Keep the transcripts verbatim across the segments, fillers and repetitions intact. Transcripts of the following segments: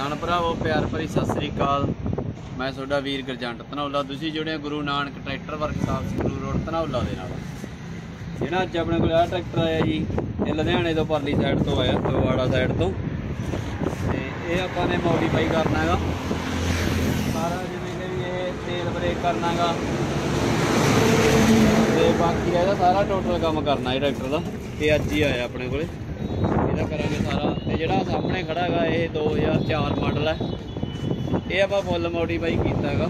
किसान भरावो प्यार भरी सत श्री अकाल। मैं तुहाडा वीर गरजंट धनौला। तुसीं जुड़े Guru Nanak tractor workshop Sangrur road Dhanaula दे नाल। जिहड़ा अज अपने कोल आ ट्रैक्टर आया जी, ये लुधियाणे तो परली साइड तो आया, फगवाड़ा साइड तो। ते ये आपां ने मॉडिफाई करना गा सारा, जिवें कि भी ये तेल ब्रेक करना गा ते बाकी ਇਹਦਾ सारा टोटल काम करना है ट्रैक्टर का। ये अज ही आया अपने कोले, ਇਹਦਾ ਕਰਾਂਗੇ सारा। ਤੇ ਜਿਹੜਾ ਸਾਹਮਣੇ ਖੜਾ ਹੈਗਾ ਇਹ दो हज़ार चार मॉडल है। ਇਹ ਆਪਾਂ ਫੁੱਲ ਮੋਡੀਫਾਈ ਕੀਤਾ ਹੈਗਾ।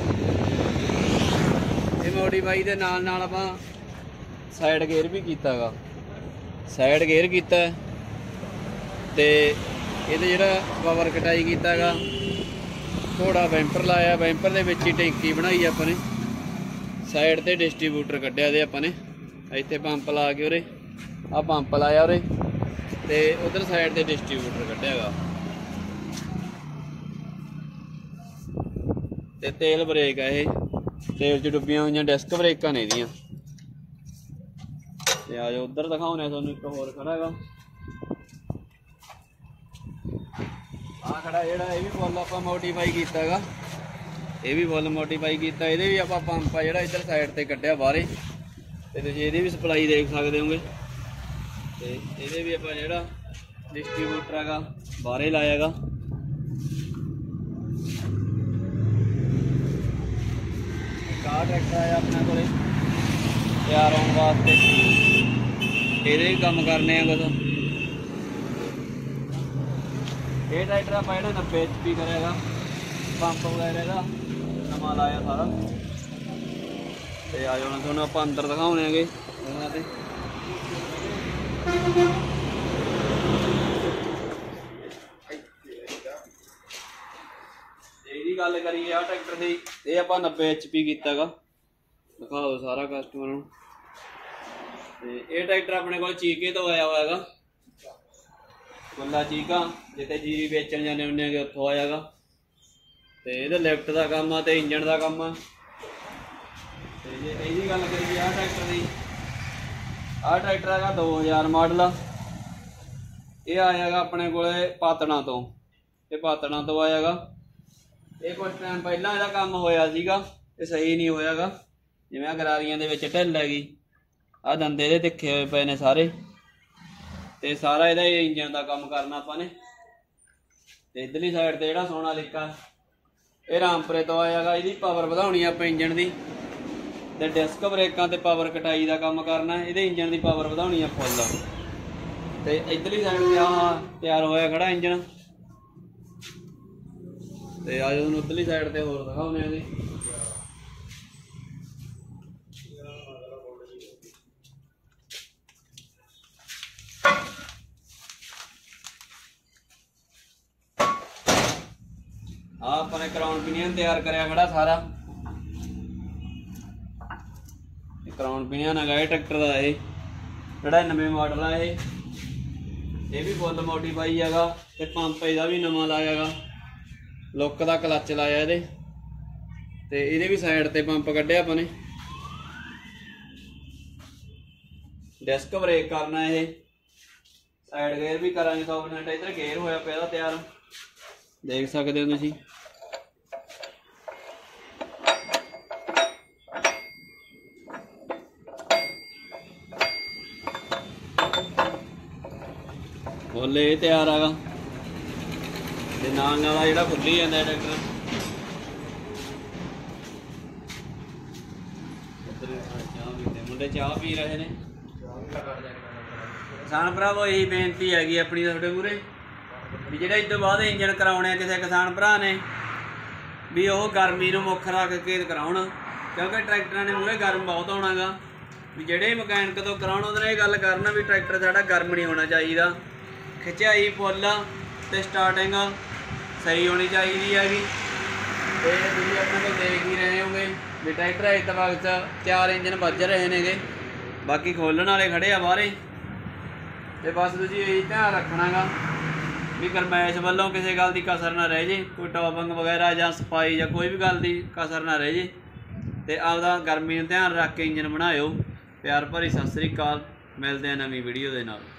ਇਹ ਮੋਡੀਫਾਈ ਦੇ ਨਾਲ ਨਾਲ ਆਪਾਂ ਸਾਈਡ ਗੇਅਰ ਵੀ ਕੀਤਾ ਹੈਗਾ, ਸਾਈਡ ਗੇਅਰ ਕੀਤਾ ਤੇ ਇਹਦੇ ਜਿਹੜਾ ਪਾਵਰ ਕਟਾਈ ਕੀਤਾ ਹੈਗਾ। थोड़ा वैंपर लाया, वैंपर ਦੇ ਵਿੱਚ ਹੀ ਟੈਂਕੀ ਬਣਾਈ ਆਪਾਂ ਨੇ। साइड ते डिस्ट्रीब्यूटर कढ़िया दे अपने, इत्थे पंप ला के उरे आ पंप लाया उरे ते उधर साइड ते डिस्ट्रीब्यूटर कढ़िया गा। ते तेल ब्रेक है, ये तेल च डुब्बियां हुई डिस्क ब्रेकां ने इहदियां। ते आ जाओ उधर दिखाने तुहानूं एक होर खड़ा गा। आ खड़ा जिहड़ा ये भी फुल आपां मॉडिफाई कीता गा, ये भी फुल मॉडिफाई किया। ये भी आप पंप आ जो इधर साइड से कढ़िया बाहर, तो ये भी सप्लाई देख सकते होंगे। तो ये भी आप जो डिस्ट्रीब्यूटर है बाहर ही लाया गा। कार ट्रैक्टर आया अपने को तैयार होने वास्ते, ये भी काम करने कुछ। ये ट्रैक्टर आप जो नब्बे एच पी करेगा, पंप वगैरह का नवा लाया सारा। ते आ जाओ तुहानूं आपां अंदर दिखाउने गे। ਇਹਦੀ ਗੱਲ ਕਰੀਏ ਆ ट्रैक्टर ਦੀ, ਇਹ ਆਪਾਂ नब्बे एच पी ਕੀਤਾ ਗਾ। ਦਿਖਾਓ ਸਾਰਾ ਕਸਟਮਰ ਨੂੰ। ਤੇ ਇਹ ट्रैक्टर ਆਪਣੇ ਕੋਲ ਚੀਕੇ ਤੋਂ ਆਇਆ ਹੋਇਆ ਹੈਗਾ, ਗੁੱਲਾ ਚੀਕਾ, ਜਿੱਥੇ ਜੀਰੀ ਵੇਚਣ ਜਾਂਦੇ ਹੁੰਦੇ ਹੈਗੇ ਉੱਥੋਂ ਆਇਆ ਗਾ। ਤੇ ਇਹਦਾ ਲਿਫਟ ਦਾ ਕੰਮ ਆ ਤੇ ਇੰਜਣ ਦਾ ਕੰਮ ਆ। ਤੇ ਜੇ ਇਹਦੀ ਗੱਲ ਕਰੀਏ ਆ ट्रैक्टर ਦੀ, ਆ ट्रैक्टर ਹੈਗਾ दो हज़ार ਮਾਡਲ ਆ। ਇਹ ਆਇਆ ਗਾ ਆਪਣੇ ਕੋਲੇ ਪਾਤਣਾ ਤੋਂ, ਇਹ ਪਾਤਣਾ ਤੋਂ ਆਇਆ ਗਾ। ਇਹ ਕੁਛ ਟਾਈਮ ਪਹਿਲਾਂ ਇਹਦਾ ਕੰਮ ਹੋਇਆ ਸੀਗਾ, ਇਹ ਸਹੀ ਨਹੀਂ ਹੋਇਆ ਗਾ। ਜਿਵੇਂ ਆ ਗਰਾਰੀਆਂ ਦੇ ਵਿੱਚ ਢਿੱਲ ਹੈਗੀ, ਆ ਦੰਦੇ ਇਹਦੇ ਤਿੱਖੇ ਹੋਏ ਪਏ ਨੇ ਸਾਰੇ। ਤੇ ਸਾਰਾ ਇਹਦਾ ਇੰਜਣ ਦਾ ਕੰਮ ਕਰਨਾ ਆਪਾਂ ਨੇ। ਤੇ ਇਧਰਲੀ ਸਾਈਡ ਤੇ ਜਿਹੜਾ ਸੋਨਾਲੀਕਾ, ਇਹ ਰਾਮਪੁਰੇ ਤੋਂ ਆਇਆ ਗਾ। ਇਹਦੀ ਪਾਵਰ ਵਧਾਉਣੀ ਆਪਾਂ इंजन ਦੀ, ਤੇ ਡਿਸਕ ਬ੍ਰੇਕਾਂ ਤੇ ਪਾਵਰ ਕਟਾਈ ਦਾ ਕੰਮ करना। ਇਹਦੇ इंजन ਦੀ पावर ਵਧਾਉਣੀ ਆ फुल। ਤੇ ਇਧਰਲੀ ਸਾਈਡ ਤੇ ਆ ਤਿਆਰ ਹੋਇਆ ਖੜਾ इंजन। ਤੇ ਆ ਜਦੋਂ ਉਧਰਲੀ ਸਾਈਡ ਤੇ ਹੋਰ ਦਿਖਾਉਣੇ ਆ ਜੀ। अपने क्राउन पिनियन तैयार कराया खड़ा सारा। क्राउन पिनियन है ट्रैक्टर का, ये नड़िनवे मॉडल है। ये भी फुल मॉडिफाई है। पंप इसका भी नवा लाया गा, लुक का क्लच लाया ये। तो ये भी साइड ते पंप कढ़िया अपने। डिस्क ब्रेक करना है, साइड गेयर भी करा सौ परसेंट। इधर गेयर होया पिया तैयार, देख सकते हो तुसीं। फुल ये तैयार है। ते नाल नाल जिहड़ा खुली जांदा ट्रैक्टर। मुंडे चाह पी रहे ने। किसान भरावो यही बेनती हैगी अपनी तुहाडे मूहरे भी जिहड़ा इस तो बाद इंजन कराने किसी किसान भरा ने भी वह गर्मी नूं मुख रख के कराउण, क्योंकि ट्रैक्टर ने मूहरे गर्म बहुत होना गा। भी जिहड़े मकैनिक तो कराउण उहदे नाल गल करन भी ट्रैक्टर साडा गर्म नहीं होना चाहिए। खिचाई फुल ते स्टार्टिंग सही होनी चाहिए हैगी। तो तुसीं अपने को देख ही रहे होंगे भी ट्रैक्टर इस वक्त चार इंजन बज रहे हैं, बाकी खोलण वाले खड़े आ बाहरे। तो बस तुसीं यही ध्यान रखना गा भी गरमैश वालों किसी गल की कसर ना रह जे, कोई टॉपिंग वगैरह या सफाई या कोई भी गल की कसर ना रह जे। तो आपदा गर्मी ध्यान रख के इंजन बनाओ। प्यार भरी सत श्री अकाल। मिलते हैं नवीं वीडियो के नाल।